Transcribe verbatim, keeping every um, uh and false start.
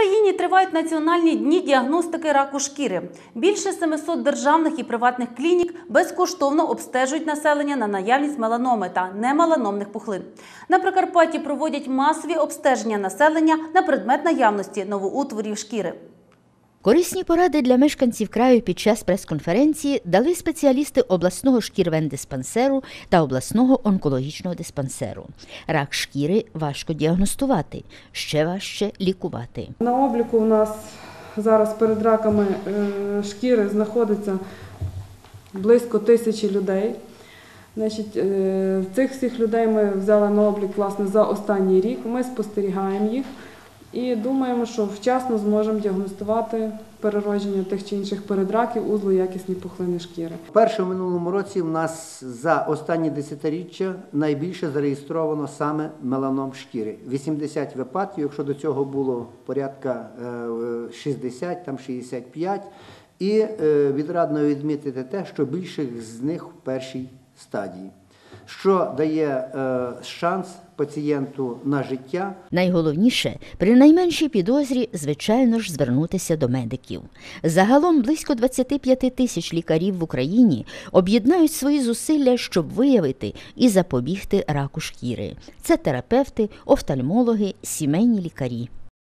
Україні тривають національні дні діагностики раку шкіри. Більше семисот державних і приватних клінік безкоштовно обстежують населення на наявність меланоми та немеланомних пухлин. На Прикарпатті проводять масові обстеження населення на предмет наявності новоутворів шкіри. Корисні поради для мешканців краю під час прес-конференції дали спеціалісти обласного шкірвендиспансеру та обласного онкологічного диспансеру. Рак шкіри важко діагностувати, ще важче лікувати. На обліку у нас зараз перед раками шкіри знаходиться близько тисячі людей. Значить, цих всіх людей ми взяли на облік власне, за останній рік, ми спостерігаємо їх. І думаємо, що вчасно зможемо діагностувати переродження тих чи інших передраків у злоякісні пухлини шкіри. Вперше в минулому році в нас за останні десятиріччя найбільше зареєстровано саме меланом шкіри. вісімдесят випадків, якщо до цього було порядка шістдесят, там шістдесят п'ять. І відрадно відмітити те, що більших з них в першій стадії, що дає е, шанс пацієнту на життя. Найголовніше, при найменшій підозрі, звичайно ж, звернутися до медиків. Загалом близько двадцять п'ять тисяч лікарів в Україні об'єднають свої зусилля, щоб виявити і запобігти раку шкіри. Це терапевти, офтальмологи, сімейні лікарі.